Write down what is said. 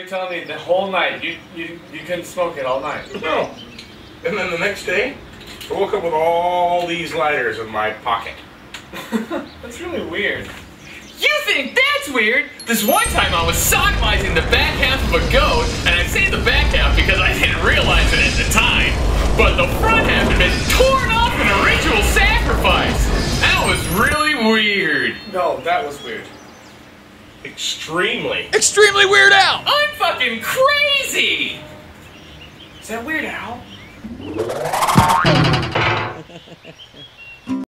you're telling me the whole night you couldn't smoke it all night? No. And then the next day, I woke up with all these lighters in my pocket. That's really weird. You think that's weird? This one time I was sodomizing the back half of a goat, and I say the back half because I didn't realize it at the time. But the front half had been torn off in a ritual sacrifice. That was really weird. No, that was weird. Extremely. Extremely Weird Al! I'm fucking crazy! Is that Weird Al?